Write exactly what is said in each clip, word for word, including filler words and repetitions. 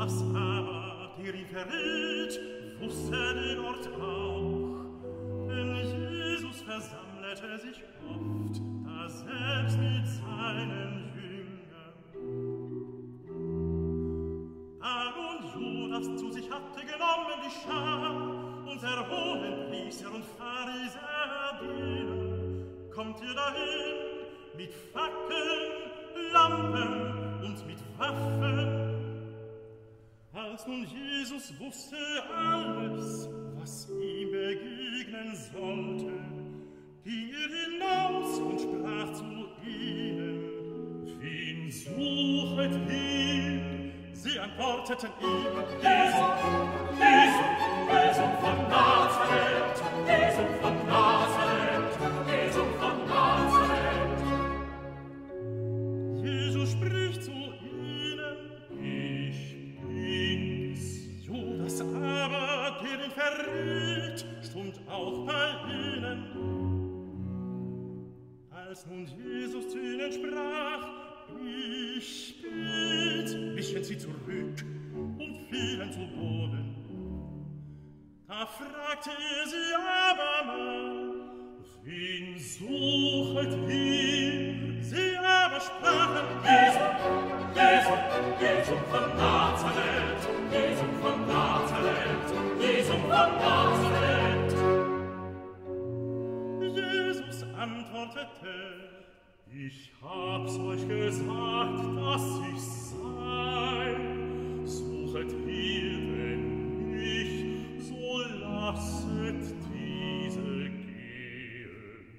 Judas aber, der ihn verriet, wusste den Ort auch. Denn Jesus versammelte sich oft, da selbst mit seinen Jüngern. Da nun Judas zu sich hatte genommen die Schar, und der Hohenpriester und Pharisäer dienen, kommt ihr dahin mit Fackeln, Lampen und mit Waffen. Als nun Jesus wusste alles, was ihm begegnen sollte, ging er hinaus und sprach zu ihnen: Wen suchet ihr? Sie antworteten ihm: Jesu, Jesu, Jesu von Nazareth, Jesu von Nazareth, Jesu von Nazareth. Jesus spricht zu ihnen: Ich bin's. Judas aber, der ihn verriet, stund auch bei ihnen. Als nun Jesus zu ihnen sprach: Ich bin's, wichen sie zurück und fielen zu Boden. Da fragte er sie abermal: Wen suchet ihr? Sie aber sprachen: Jesu, Jesu, Jesu von Nazareth, Jesu von Nazareth, Jesu von Nazareth. Jesus antwortete: Ich hab's euch gesagt, dass ich sei. Suchet ihr denn mich, so lasset diese gehen.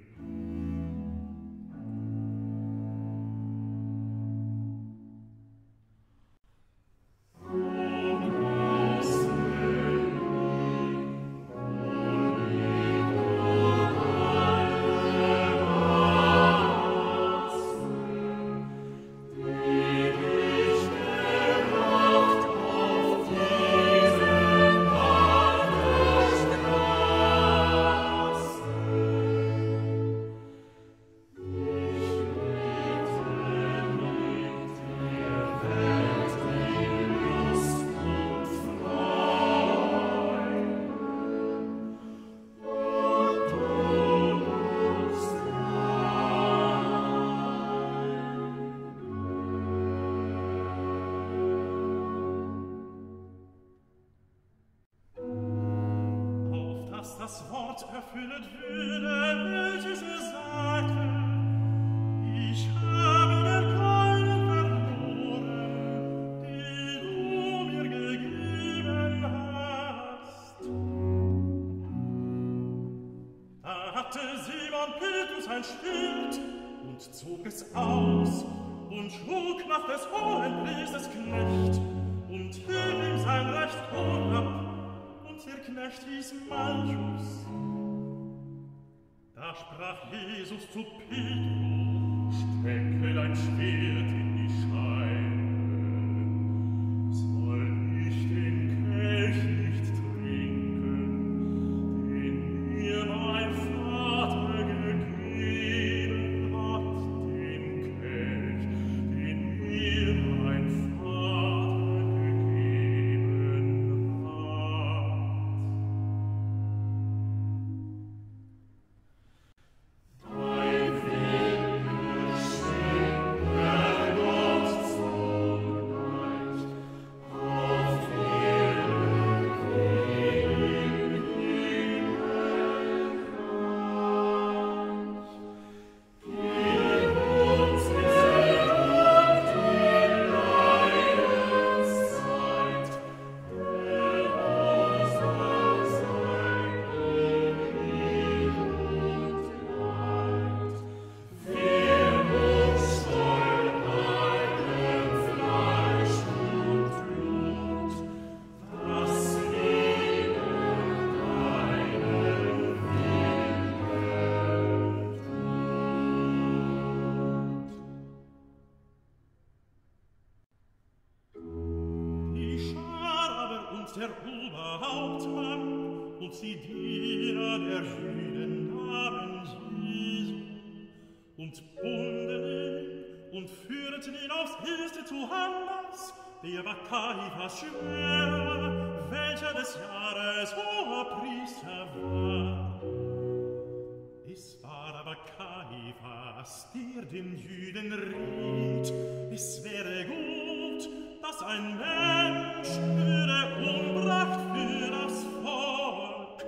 Das Wort erfüllet würde, welches er sagte: Ich habe den Kleinen verloren, den du mir gegeben hast. Da hatte Simon Petrus ein Schwert und zog es aus und schlug nach des Hohenpriesters Knecht und hielt ihm sein recht Ohr ab. Der Knecht hieß Malchus. Da sprach Jesus zu Petrus: Stecke dein Schwert in die Scheide. Soll ich den Kelch nicht trinken, den mir mein Vater gegeben hat, den Kelch, den mir mein Vater gegeben hat? Der Oberhauptmann und die Diener der Jüden nahmen Jesu und bunden ihn und führten ihn aufs Erste zu Hannas, der war Kaiphas schwer, welcher des Jahres hoher Priester war. Es war aber Kaiphas, der den Jüden riet, es wäre gut, dass ein Mensch würde umbracht für das Volk.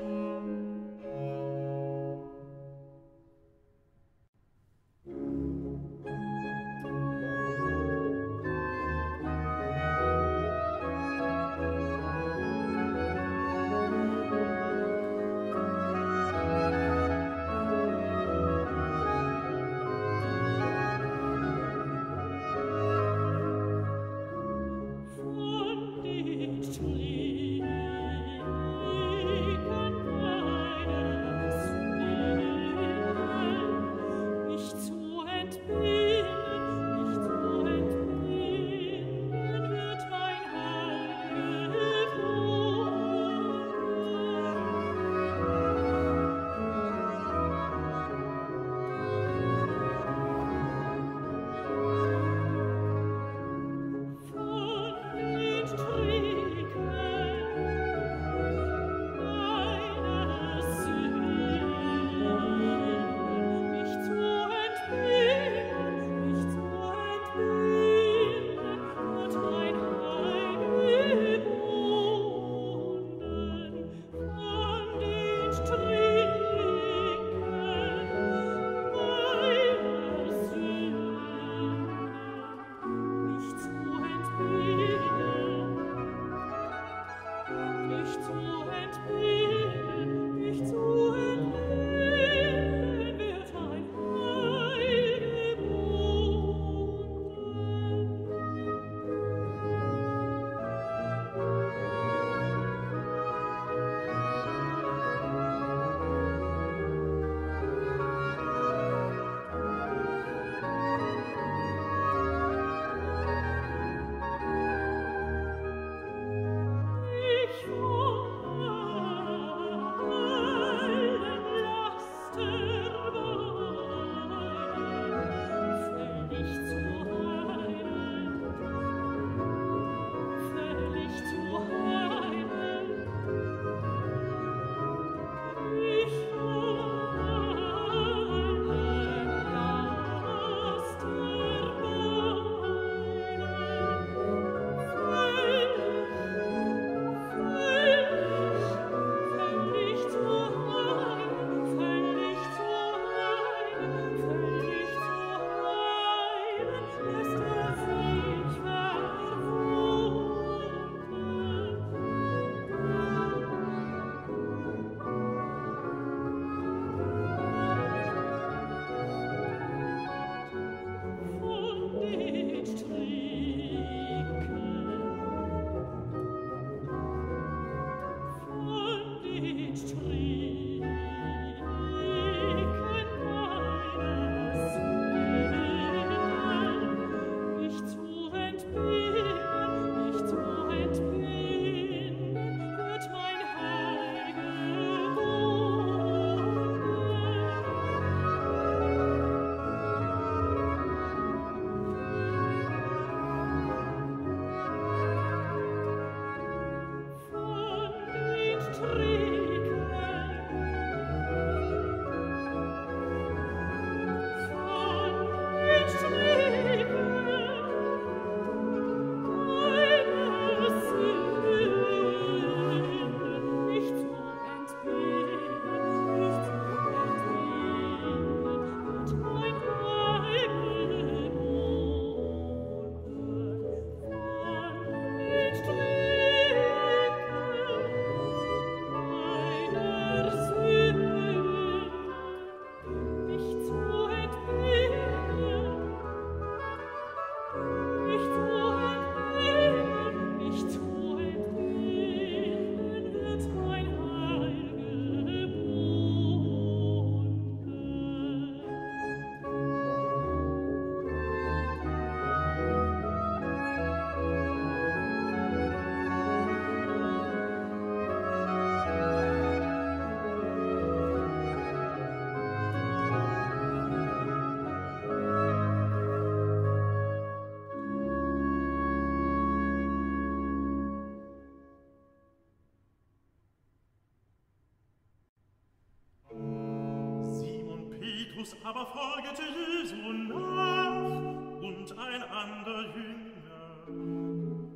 Petrus aber folgete Jesu nach und ein ander Jünger.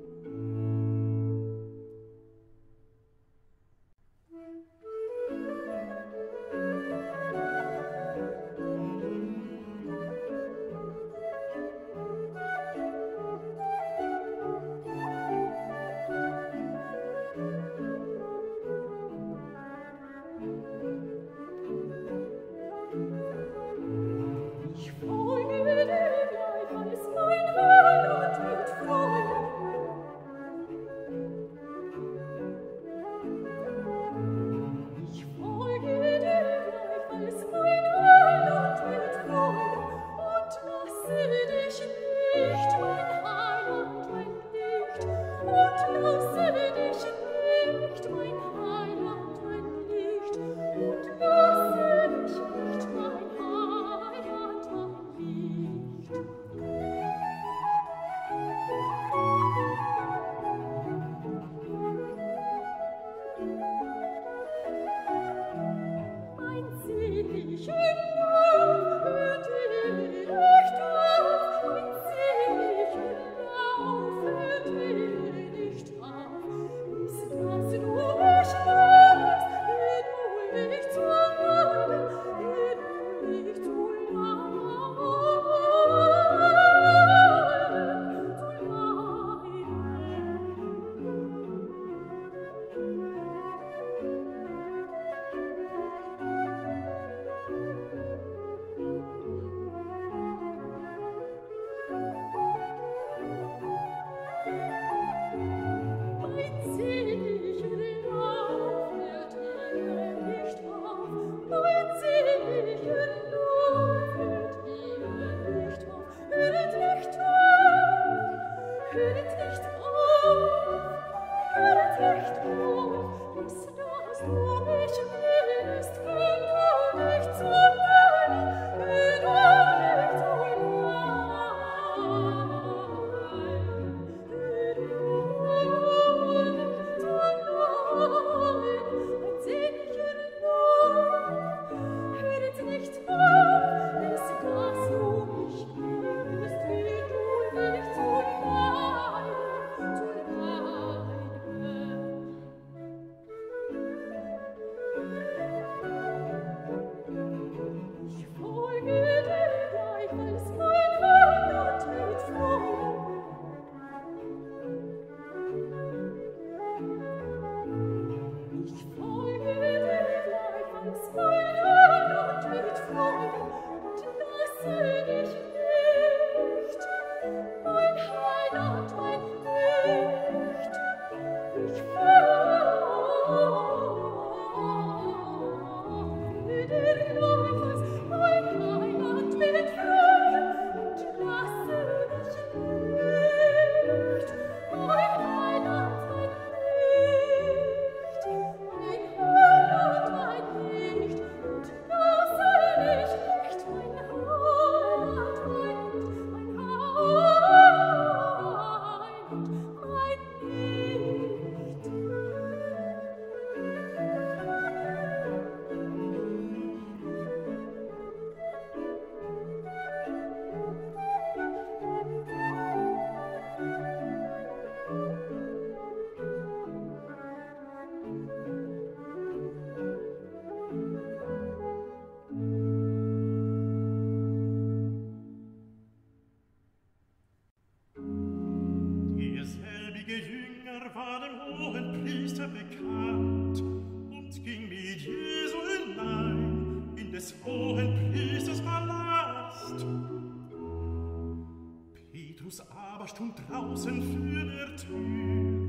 Draußen für der Tür,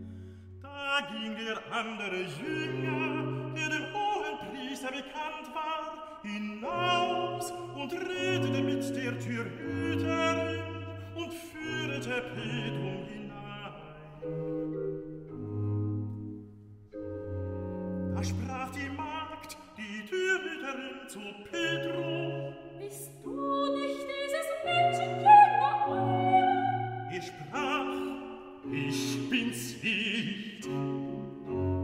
da ging der andere Jünger, der dem Hohenpriester bekannt war, hinaus und redete mit der Türhüterin und führte Petrus hinein. Da sprach die Magd, die Türhüterin, zu Petrus: Bist du nicht dieses Mädchen Jünger? Er sprach: Ich bin's nicht.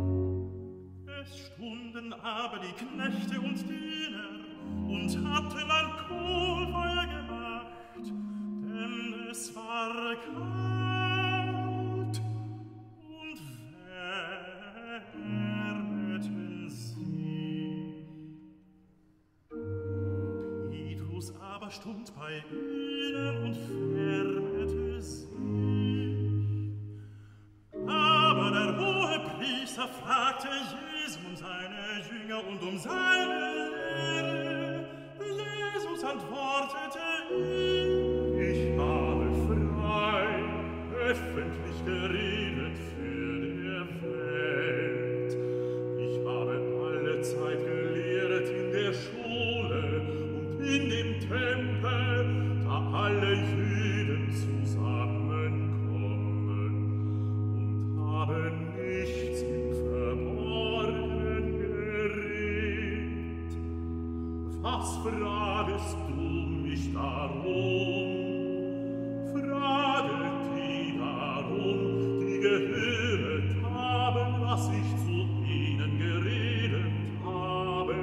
Es stunden aber die Knechte und Diener und hatten Es war kalt und wärmeten sie. Petrus aber stund bei ihnen und wärmete sie. Aber der Hohepriester fragte Jesus um seine Jünger und um seine Lehre. Jesus antwortete ihm: Ich habe frei, öffentlich geredet für der Welt. Ich habe alle Zeit gelehrt in der Schule und in dem Tempel, da alle Juden zusammenkommen, und habe nichts im Verborgenen geredet. Was fragest du mich darum? Fraget die darum, die gehört haben, was ich zu ihnen geredet habe.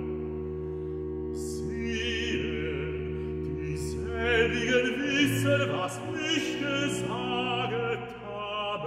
Siehe, dieselbigen wissen, was ich gesagt habe.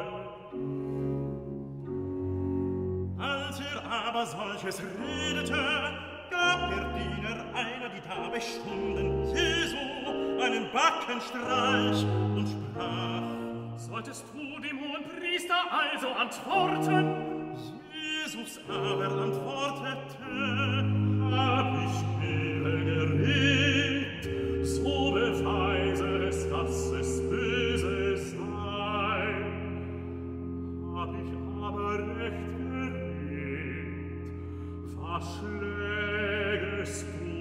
Als er aber solches redete, gab der Diener einer, die da bestunden, Jesu einen Backenstreich und sprach: Solltest du dem Hohenpriester also antworten? Jesus aber antwortete: Hab ich milde geredet, so beweise es, dass es böse sei. Hab ich aber recht geredet, was schlägest du mich?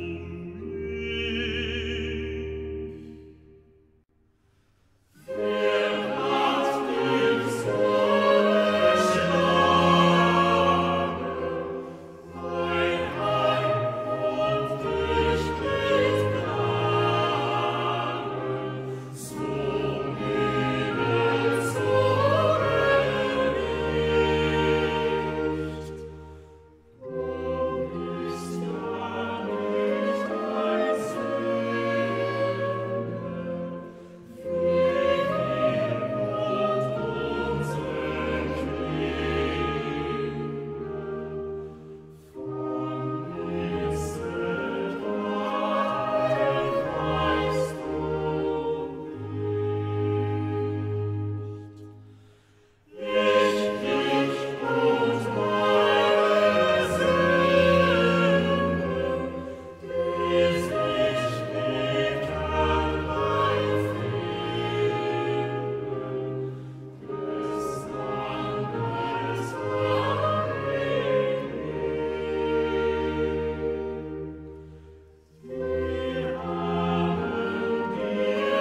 Wer hat dich so geschlagen? Mein Heim und dich mit Klagen, so Himmel, so Gericht. Du bist ja nicht ein Sünder, wie wir und unsere Kinder. Von Missetat weißt du nicht. Ich, ich und meine Sünden, die sich nicht an mein Finger, des Angels Wir haben dir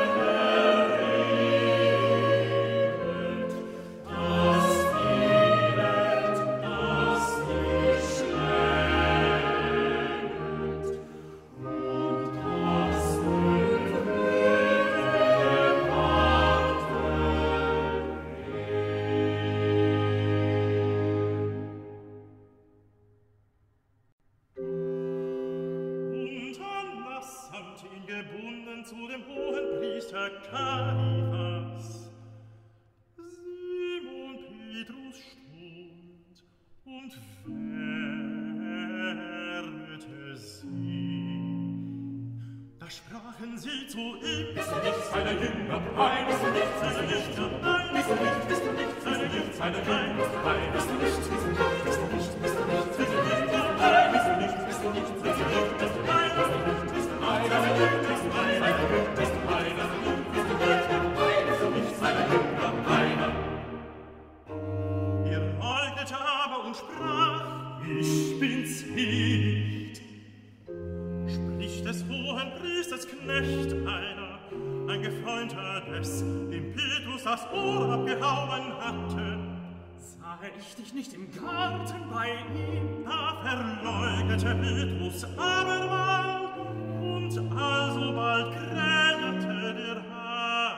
geredet, das Elend, das dich schlägt, und das betrübte Und Annas sandte ihn gebunden zu dem Hohenpriester Caiaphas. Simon Petrus stund und wärmete sie. Da sprachen sie zu ihm: Bist du nicht seine Jünger? Nein, bist du nicht seine Jünger? Nein, bist du nicht, bist du nicht seine Jünger? Seine Nein, nein, bist du nicht, bist du nicht, bist du nicht, bist du nicht seine Jünger? Nein, bist du nicht, bist du nicht seine Jünger? Nein, bist du nicht, bist du nicht seine Jünger? Bist du einer, bist du einer, bist du nicht, nein, bist du nicht seine Jünger? Einer. Er leugnete aber und sprach: Ich bin's nicht. Spricht des Hohenpriesters Knecht einer, ein Gefreunter des, dem Petrus das Ohr abgehauen hatte. Sah ich dich nicht im Garten bei ihm? Da verleugnete Petrus abermal, und alsobald krähete der Hahn.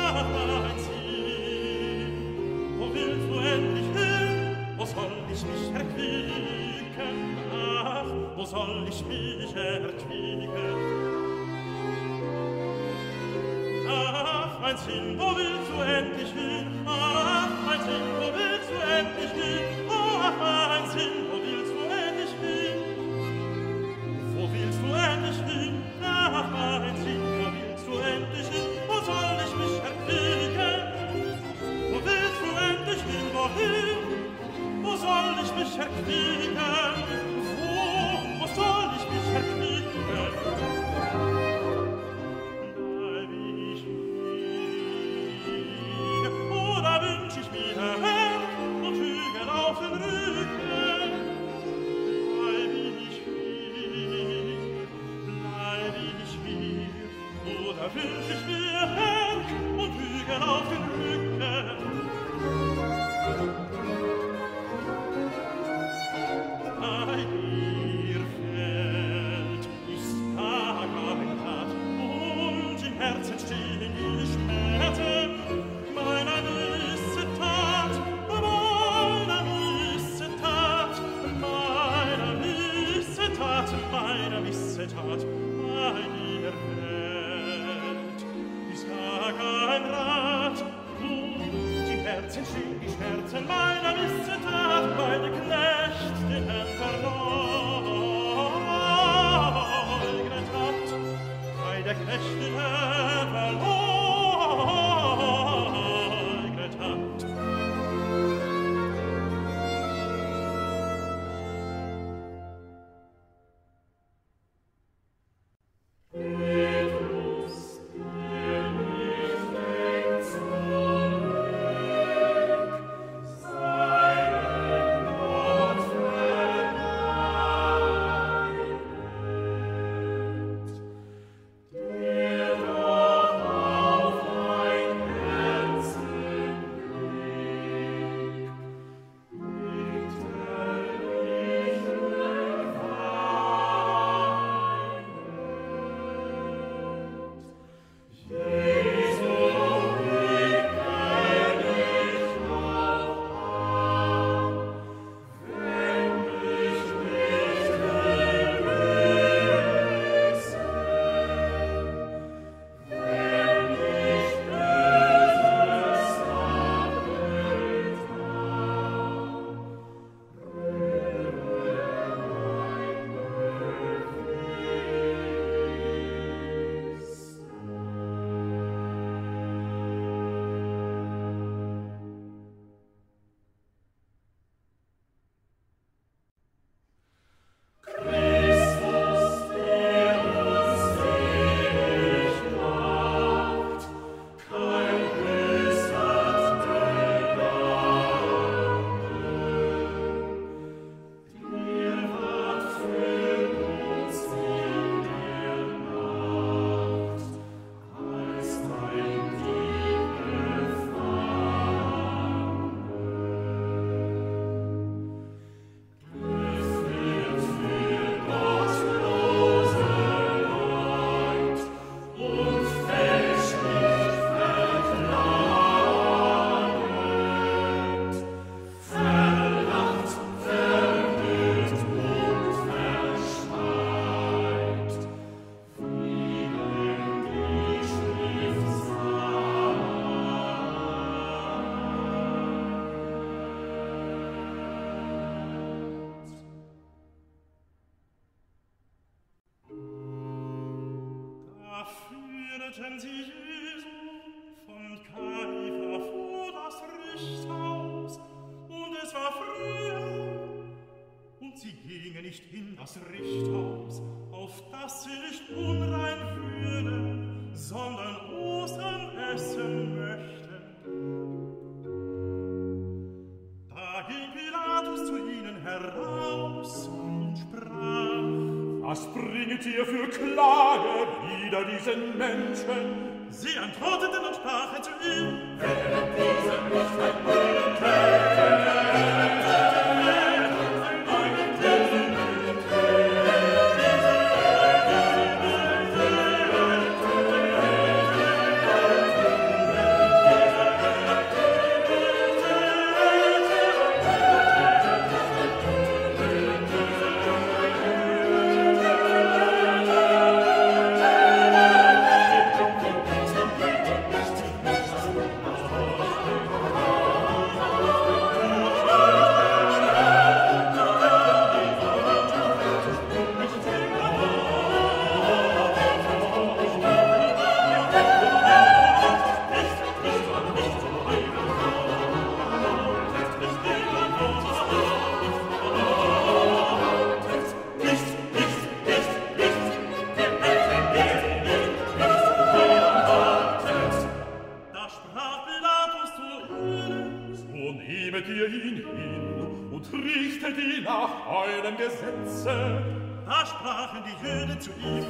führten sie Jesu von Kaifa vor das Richthaus, und es war früh, und sie gingen nicht in das Richthaus, auf das sie nicht unrein würden, sondern Ostern essen möchten. Da ging Pilatus zu ihnen heraus und sprach: Was bringet ihr für Klage wider diesen Menschen? Sie antworteten und sprachen zu ihm: Wenn dieser nicht verbunden töten, ihn hin und richtet ihn nach eurem Gesetze. Da sprachen die Jüden zu ihm: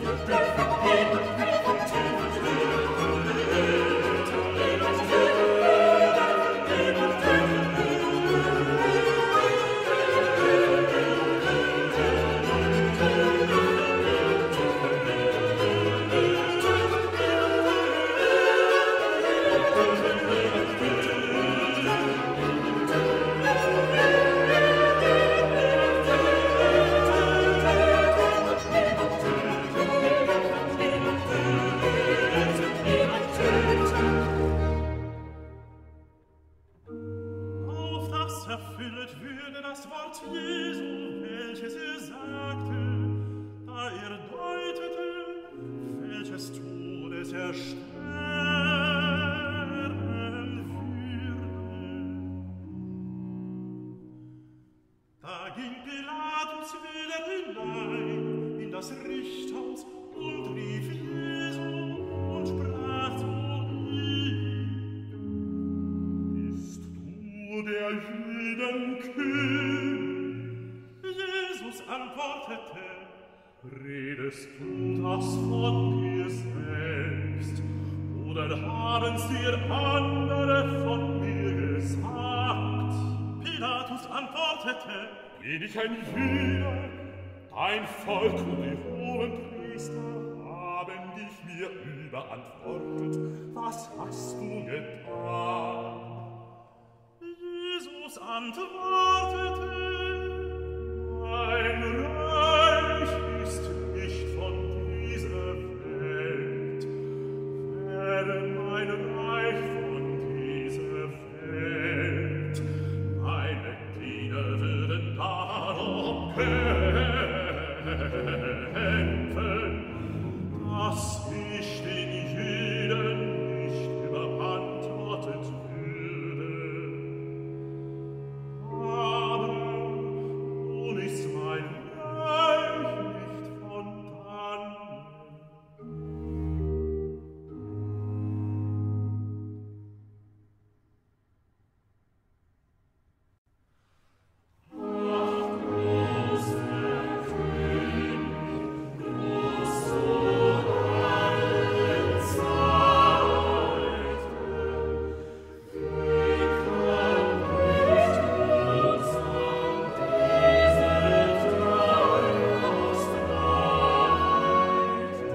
Redest du das von dir selbst, oder haben's dir andere von mir gesagt? Pilatus antwortete: Bin ich ein Jude? Dein Volk und die hohen Priester haben dich mir überantwortet. Was hast du getan? Jesus antwortete: Mein Reich ist nicht von dieser Welt. Wäre mein Reich von dieser Welt, meine Diener würden darum kämpfen, dass ich den Jüden nicht überantwortet würde. Aber nun ist mein Reich nicht von dannen. Ach, groß der König, groß zur allen Zeit. Wie kann nicht uns an diese Treulost leiden?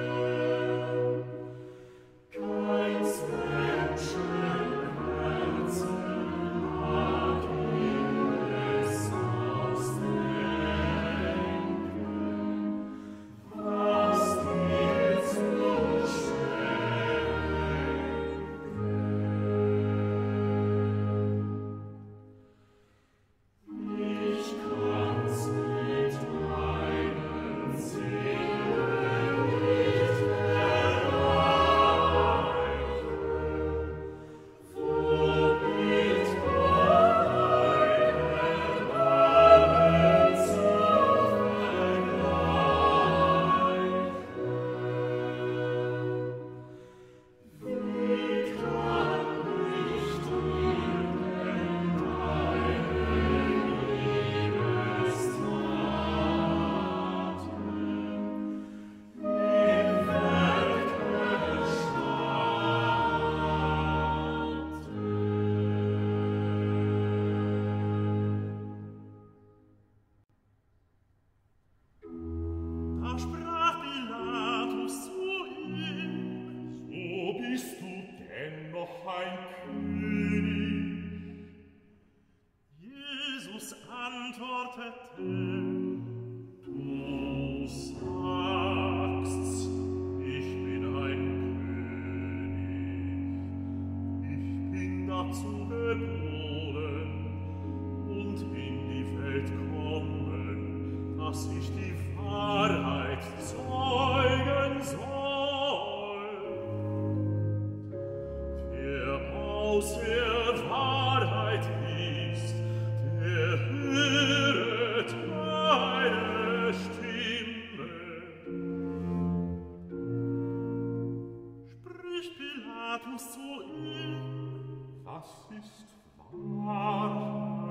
Keins Menschenherzen mag ihres ausdenken, was dir zustände. Ich kann's mit meinen Seelen nicht erreichen, womit Gott ein Erbarmen zu vergleichen. Wie kann ich dir denn deine Liebestaten im Werke statten? Da sprach Pilatus zu ihm: So bist du dennoch ein König. Jesus antwortete: Du sagst's, ich bin ein König. Ich bin dazu geboren und in die Welt kommen, dass ich die Wahrheit zeugen soll. Wer aus der Wahrheit ist, der höret meine Stimme. Spricht Pilatus zu ihm: Was ist wahr?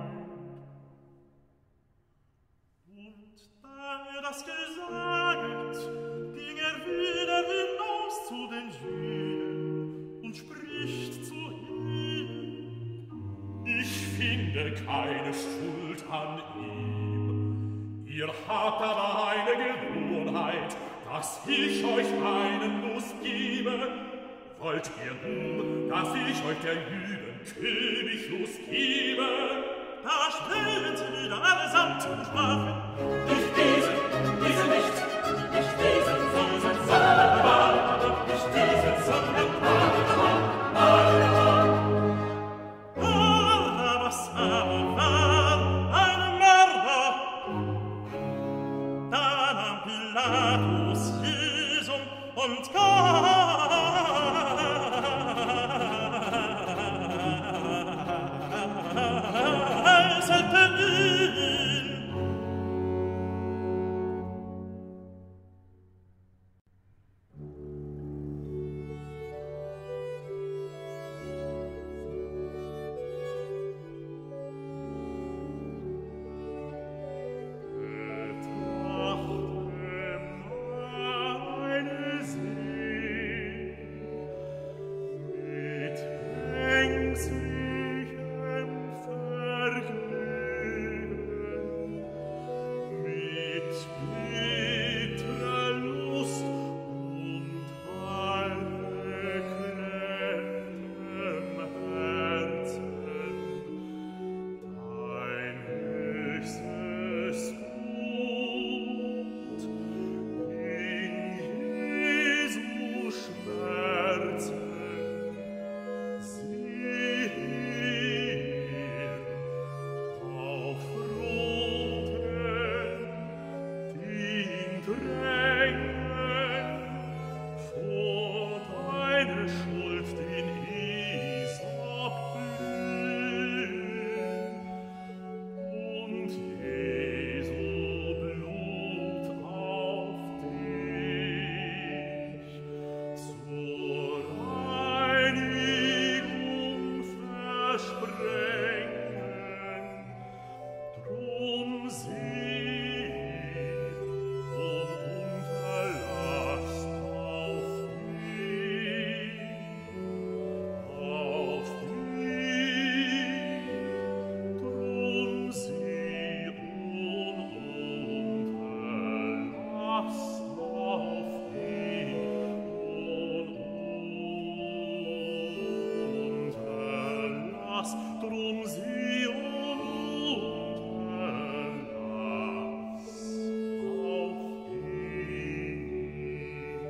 finde keine Schuld an ihm. Ihr habt aber eine Gewohnheit, dass ich euch einen Lust gebe. Wollt ihr nun, dass ich euch der Jüden König Lust gebe? Da sprechen sie wieder allesamt und sprachen: Nicht diese, diese nicht, nicht diese, sondern Salama, nicht diese, sondern Salama, Salama. Barabbas aber war ein Mörder. Da nahm Pilatus Jesum und geißelte ihn. Drum sie unterlass auf ihn.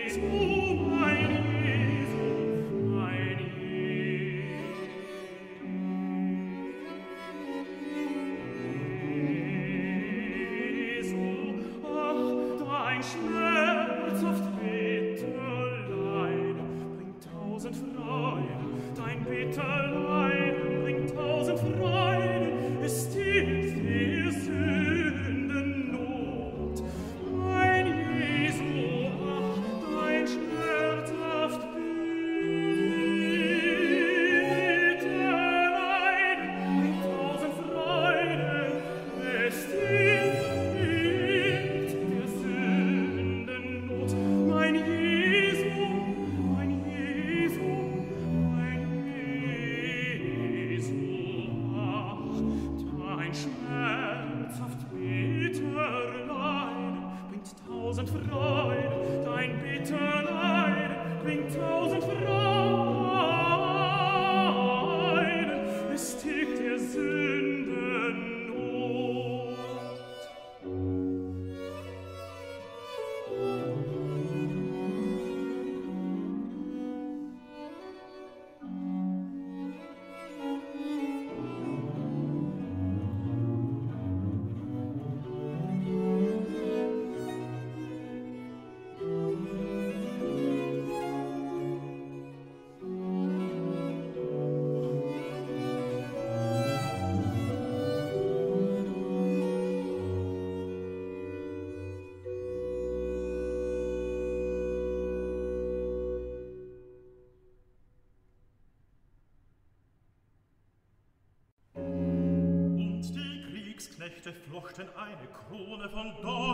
Knechte flochten eine Krone von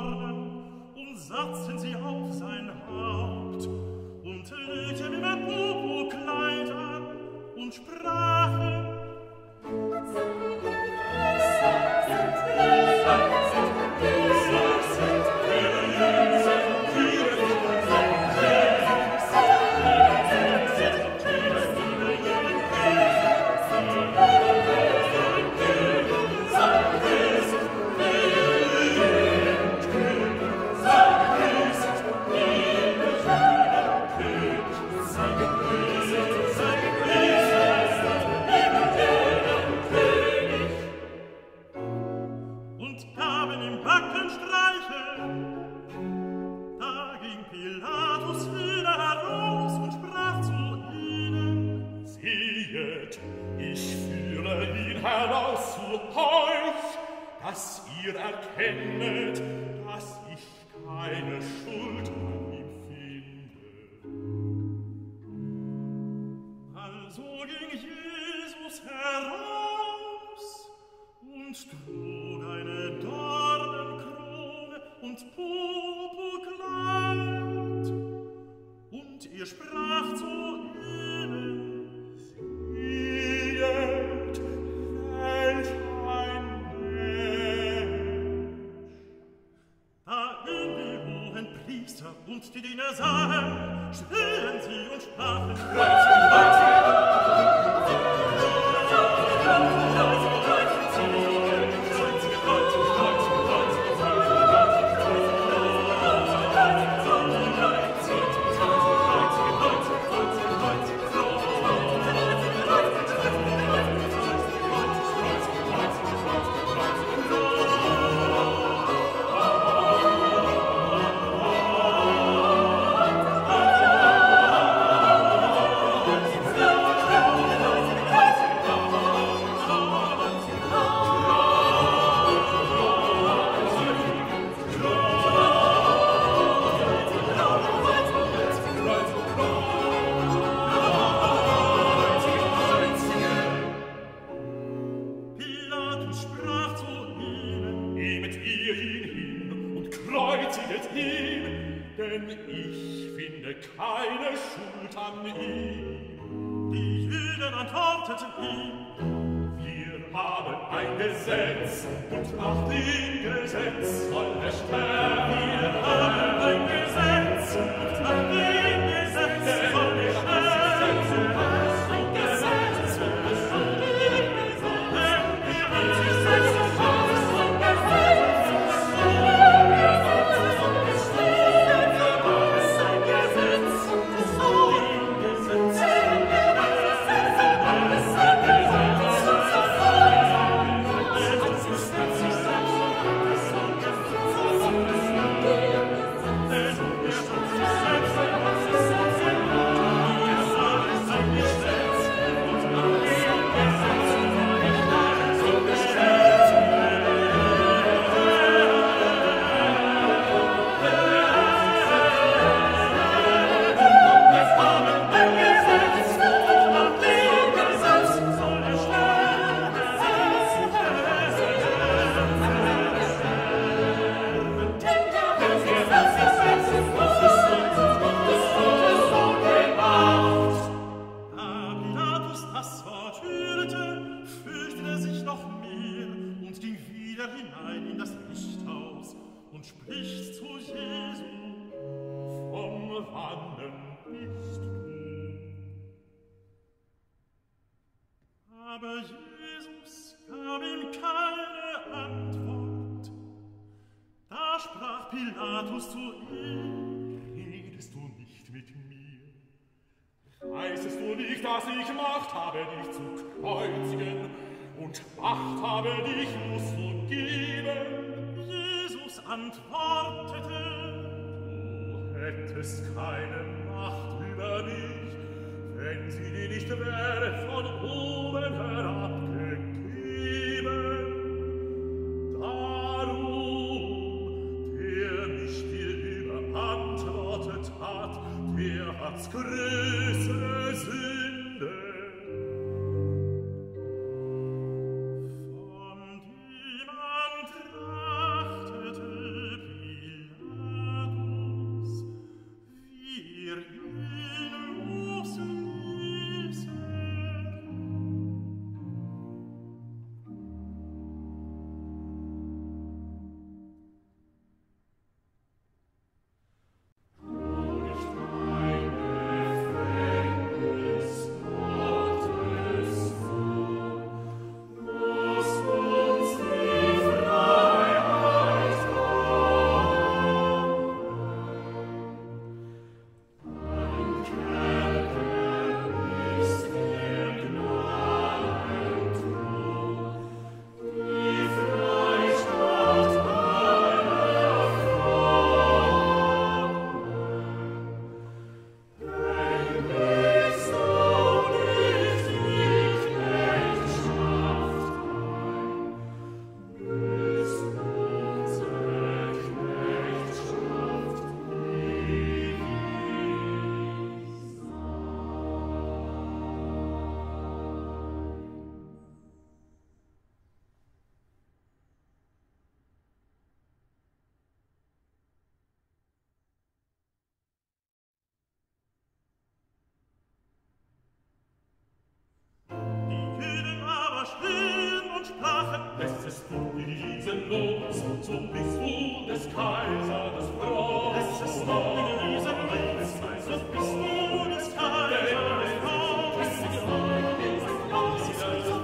Dornen und satzten sie auf sein Haupt und legten ihm ein Purpurkleid an und sprachen: erkennet, dass ich keine Schuld an ihm finde. Also ging Jesus heraus und trug eine Dornenkrone und Purpurkleid, und er sprach zu ihnen: Siehet, welch ein Priester und die Diener sahen, schrien sie und sprachen: Kreuz, Kreuz, Gesetz Pilatus zu ihm: Redest du nicht mit mir? Weißest du nicht, dass ich Macht habe, dich zu kreuzigen und Macht habe, dich loszugeben? Jesus antwortete: Du hättest keine Macht über mich, wenn sie dir nicht wäre von oben herabgegeben. Der hat's größere Sünde. Von dem antrachtete Pilatus, wie er ihn losließe. Lässest du diesen los, so bist du des Kaisers Brot. Lässest du diesen los, so bist du des Kaisers Brot. Lässest du diesen los, so bist du des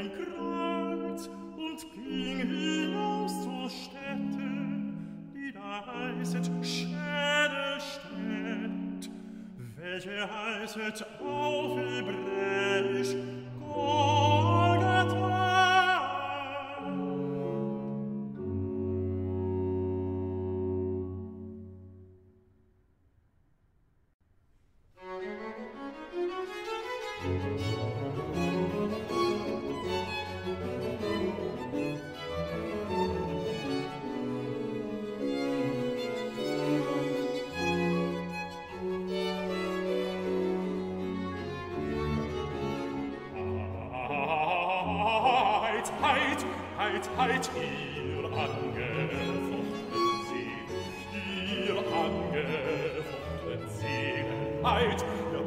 ein Kreuz und ging hinaus zur Stätte, die da heißet Schädelstädt, welche heißet auf Hebräisch Golgatha. Heit, heit, heit, ihr angefochten Seelen, ihr angefochten Seelen, heit, ihr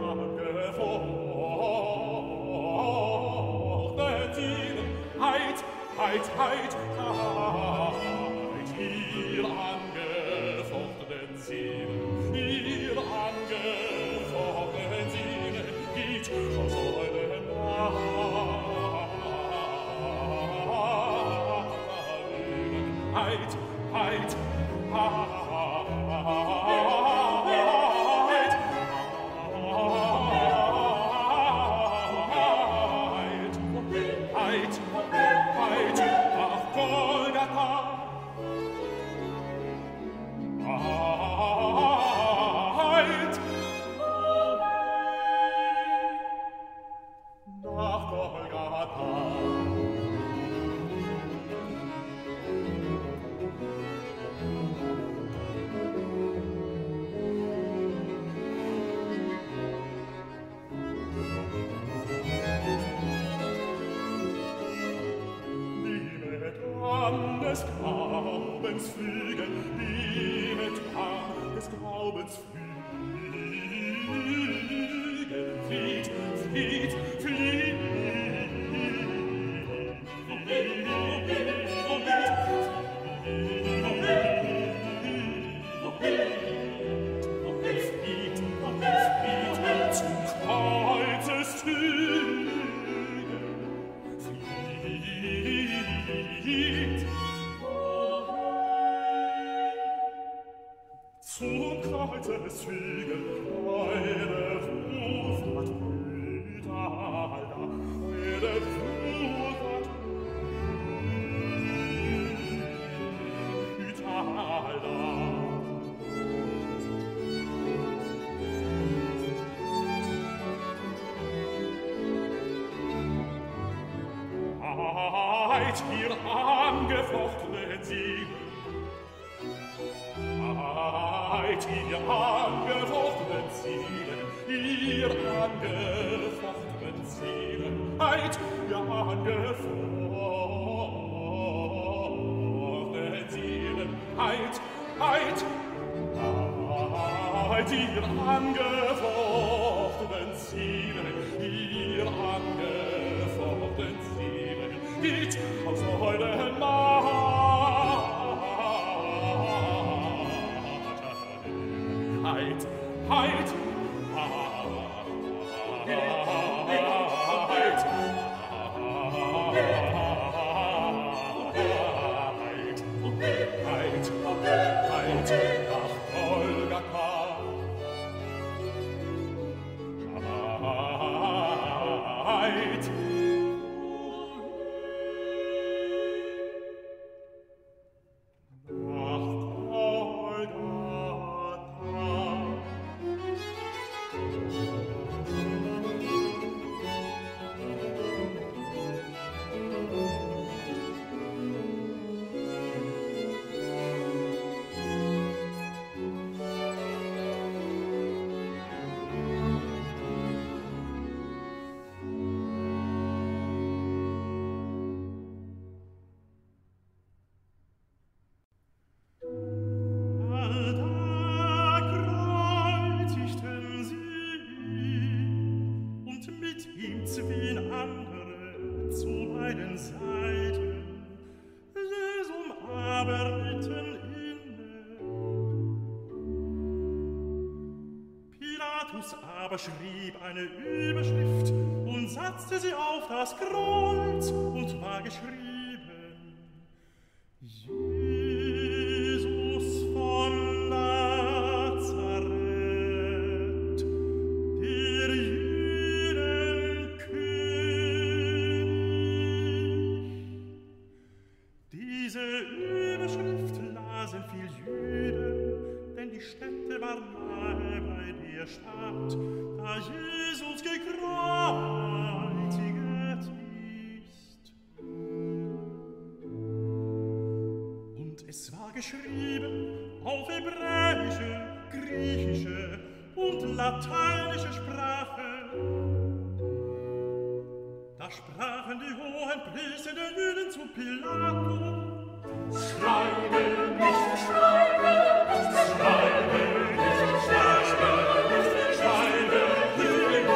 angefochten Seelen, heit, heit, heit, heit, ihr angefochten Seelen, ihr angefochten Seelen, geht aus eurem Namen. Heit, heit, heit, heit, heit, ach Golgatha. Heit, nach Golgatha. Des Glaubens Flügel, die mit Arm des Glaubens Flügel flieht, flieht, flieht, flieht, zum Kreuzes Hügel, flieht, zum Kreuzes Hügel, eure Wohlfahrt Brüder, eure Wohlfahrt Brüder. Heit, ihr angefochtenen Siegen, heit, ihr angefochtenen Seelen, ihr angefochtenen Seelen, heit, ihr angefochtenen Seelen, heit, heit, heit, ihr angefochtenen Seelen, ihr angefochtenen Seelen, geht aus euren Macht. Heit, heit, heit, heit, heit, nach Golgatha. Heit, aber schrieb eine Überschrift und setzte sie auf das Kreuz und war geschrieben: Jesus von Nazareth, der Judenkönig. Diese Überschrift lasen viel Jüden, denn die Stätte war nahe bei der Stadt, da Jesus gekreuzigt ist. Und es war geschrieben auf hebräische, griechische und lateinische Sprache. Da sprachen die hohen Priester der Juden zu Pilato: Schreibe nicht, schreibe nicht, schreibe nicht, schreibe nicht, schreibe nicht,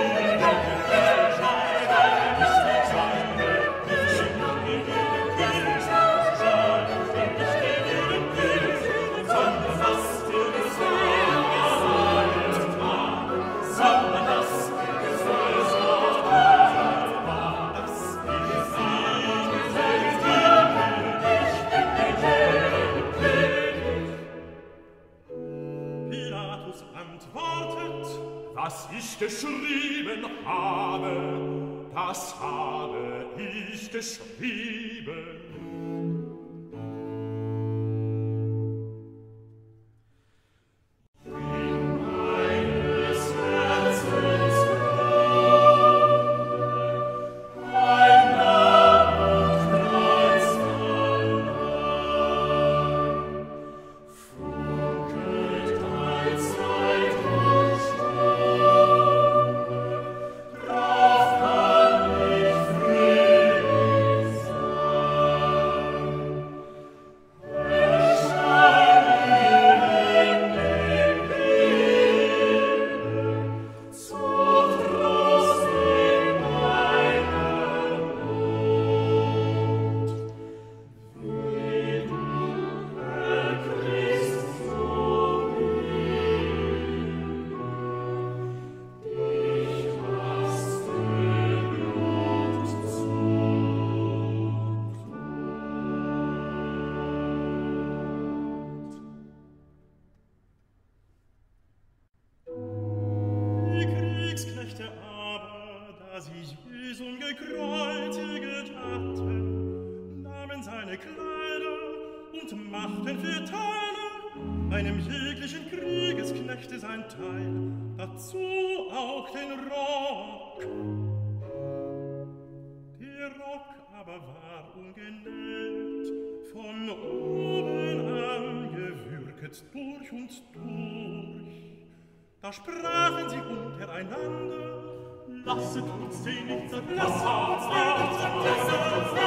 was ich geschrieben habe, das habe ich geschrieben. Durch und durch, da sprachen sie untereinander: Lasset uns sie nicht zerlassen, lasset uns sie nicht zerlassen,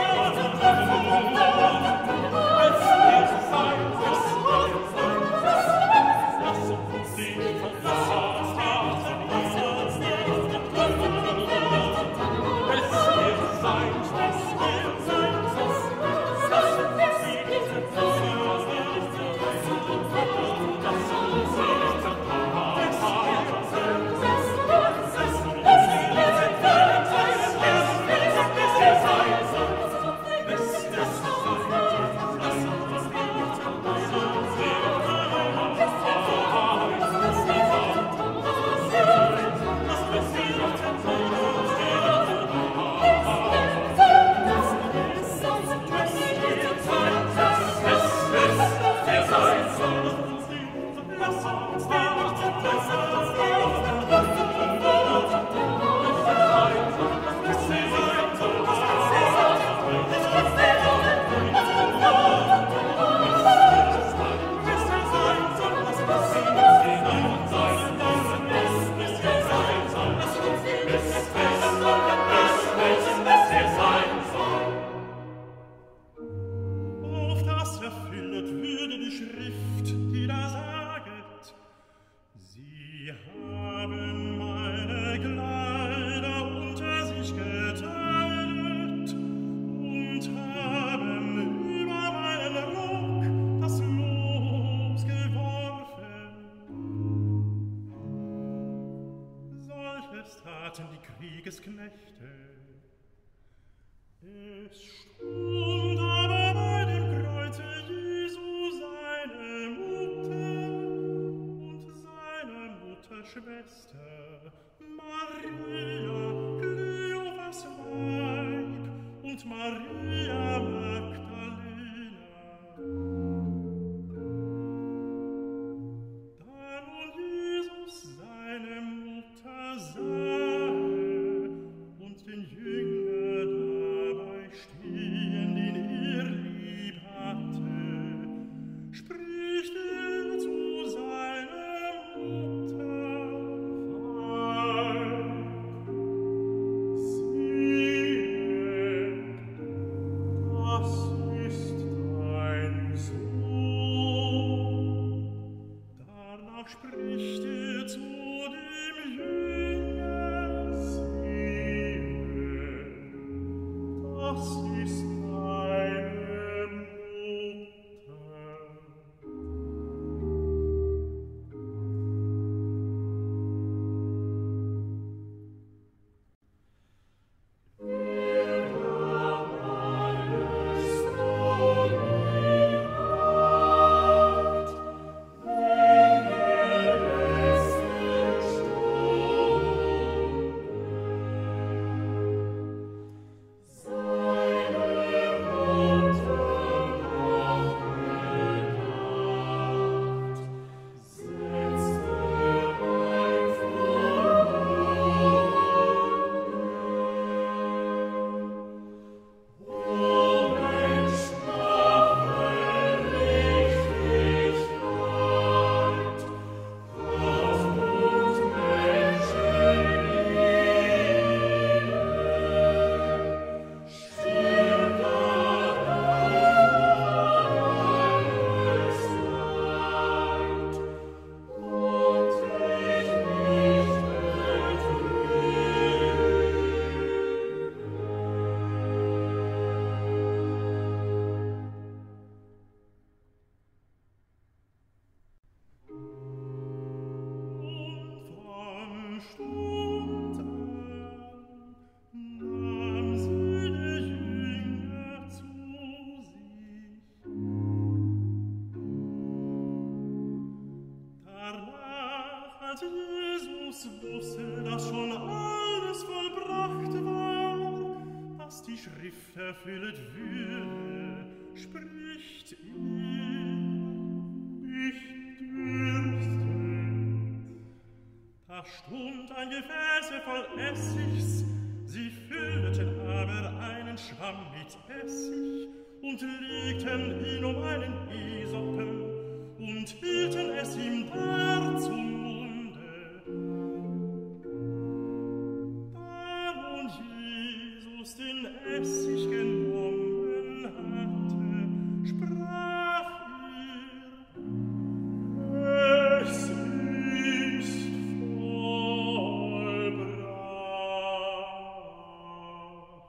es ist sein, es ist sein, lasset uns sie nicht verlassen, lasset uns sie nicht verlassen, es ist sein, es ist sein, lasset uns sie nicht verlassen. Yes. Es stund aber bei dem Kreuze Jesu seine Mutter und seine Mutterschwester Maria, Kleophas Weib, und Maria Magdalena. Da nun Jesus seine Mutter sah und den Jünger dabei stehen, den er lieb hatte, spricht er zu seiner Mutter: spricht er zu dem Jünger: siehe, das ist deine Mutter. Als Jesus wusste, dass schon alles vollbracht war, dass die Schrift erfüllet würde, spricht er: Ich dürstet. Da stund ein Gefäße voll Essigs, sie füllten aber einen Schwamm mit Essig und legten ihn um einen Esopen und hielten es ihm dar zum Munde. Da nun Jesus den Essig genommen hatte, sprach er: Es ist vollbracht.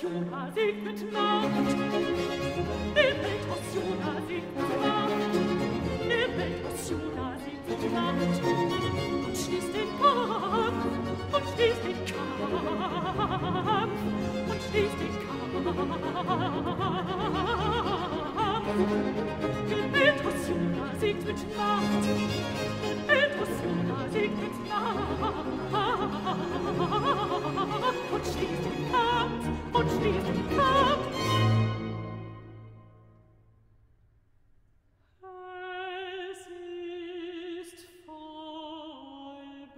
Passiona segnet Nacht. Nebe Passiona segnet Nacht. Nebe Passiona segnet Nacht. Und schließt den Kampf, und schließt den Kampf, und schließt den Kampf. Nebe Passiona segnet Nacht. Nebe Passiona segnet Nacht. Und schließt den Kampf, und schließt den Kampf. Es ist vollbracht.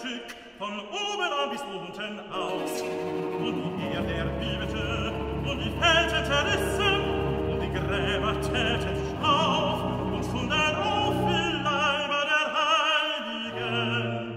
Stück von oben an bis unten aus. Und die Erde erbebte, und die Felsen zerrissen, und die Gräber täten sich auf, und stunden auf wie Leiber der Heiligen.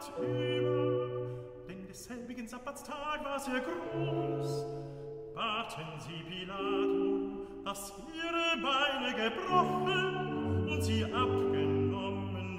Nacht über, denn desselbigen Sabbatstag war sehr groß, baten sie Pilatum, dass ihre Beine gebrochen und sie abgenommen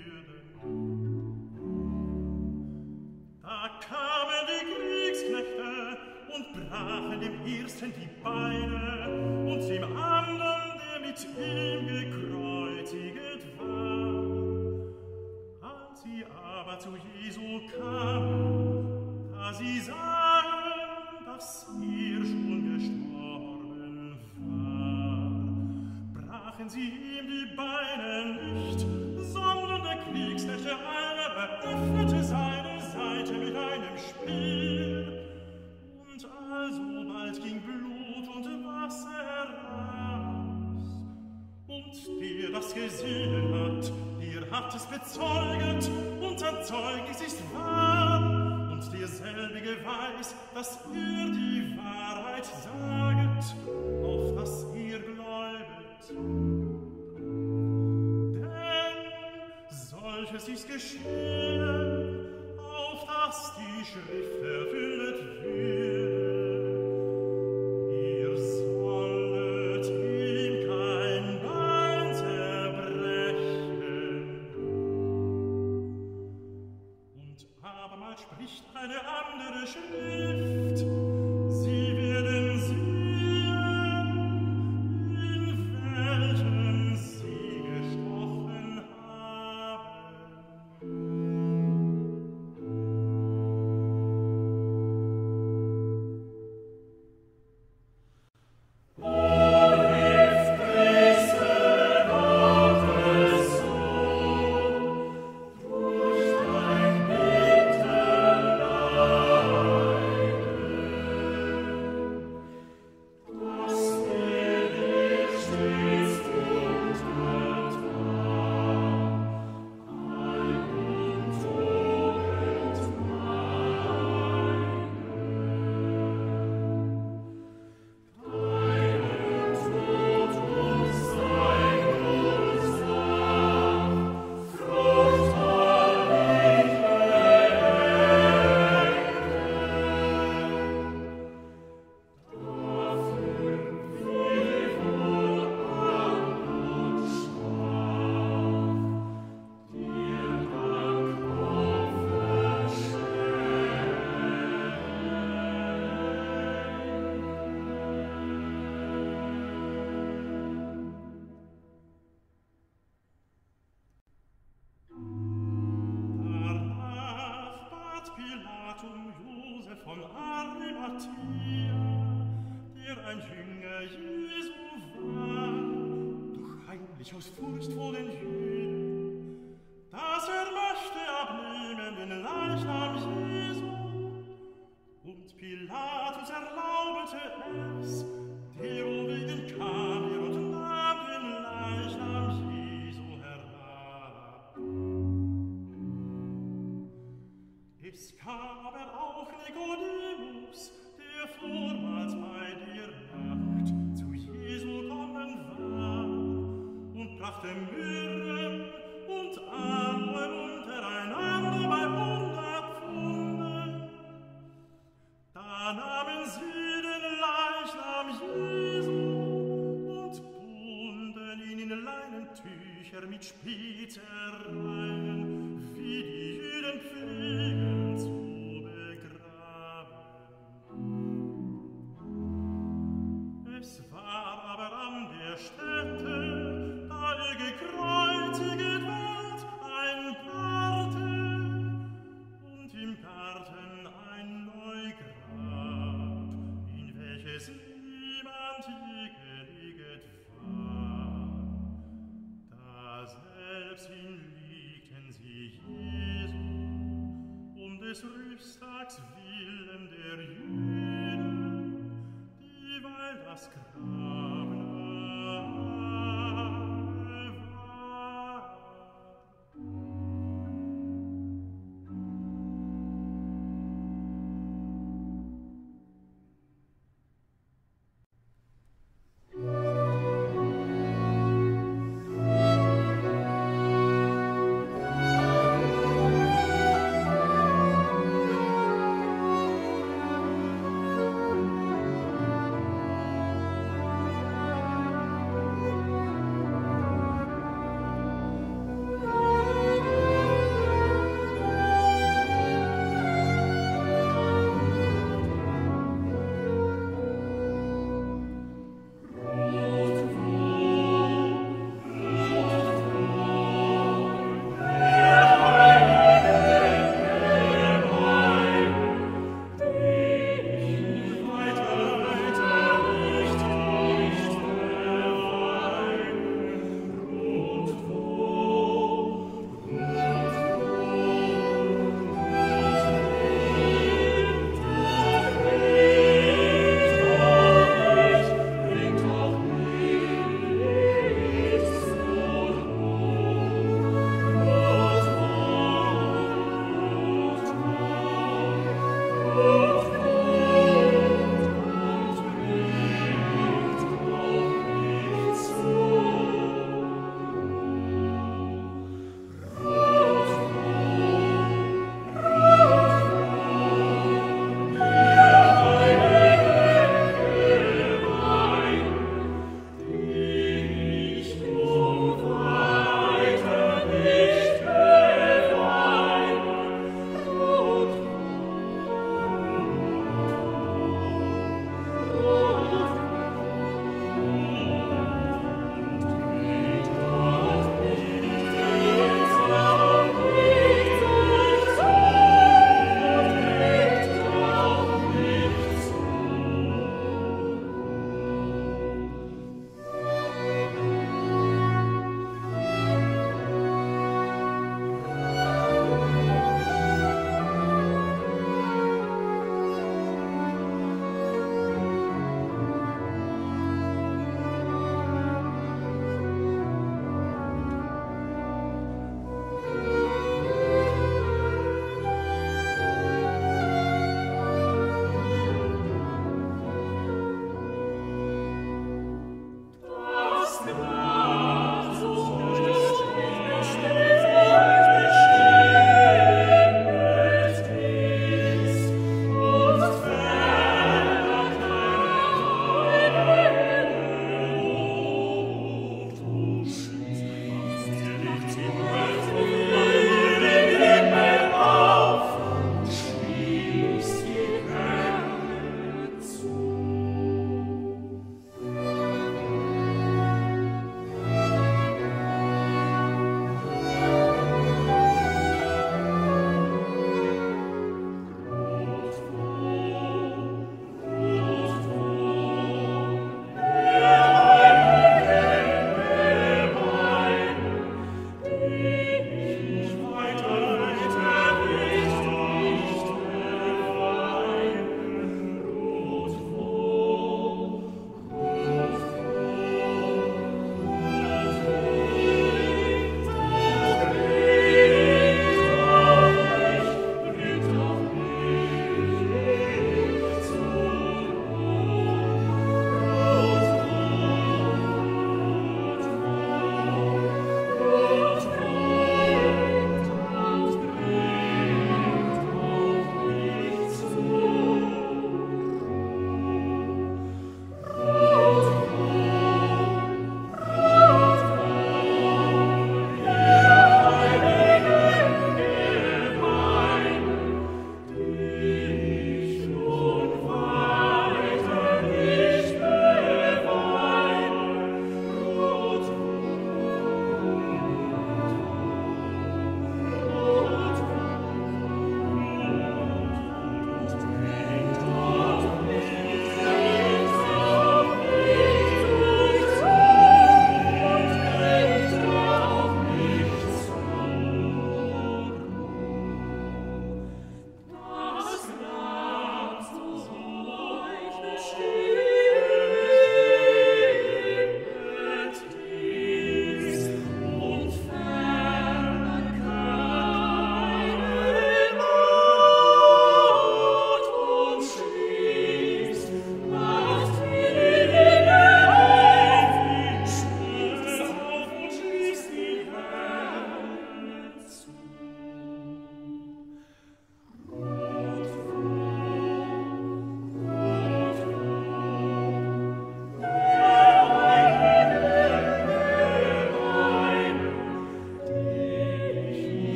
würden. Da kamen die Kriegsknechte und brachen dem ersten die Beine und dem anderen, der mit ihm gekreuzigt war. Als sie aber zu Jesu kamen, da sie sahen, dass er schon gestorben war, brachen sie ihm die Beine nicht, sondern der Kriegsknechte einer öffnete seine Seite mit einem Speer. Und alsobald ging Blut und Wasser heraus. Und der das gesehen hat, der hat es bezeuget, und sein Zeugnis ist wahr. Und derselbige weiß, dass er die Wahrheit saget, auf dass ihr gläubet. Denn solches ist geschehen, auf dass die Schrift erfüllet würde. Ihr solltet ihm kein Bein zerbrechen. Und abermals spricht eine andere Schrift, sie werden sehen, in welchem sie gestochen haben. Von Arimathea, der ein Jünger Jesu war, doch heimlich aus Furcht vor den Jüden, dass er möchte abnehmen den Leichnam Jesu. Und Pilatus erlaubete es, derowegen kam er und nahm den Leichnam Jesu herab. Es kam aber auch Nikodemus, der vormals bei der Nacht zu Jesu kommen war, und brachte Myrrhe und Aloe untereinander bei hundert Pfunden. Da nahmen sie den Leichnam Jesu und bunden ihn in Leinentücher mit Spezereien, wie die Jüden pflegen zu begraben. Es war aber an der Stätte, da er gekreuziget ward, ein Garten, und im Garten ein Neugrab, in welches niemand je gelegt war. Daselbsthin liegten sie Jesu, um des Rüsttags willen der Jüden, dieweil das Grab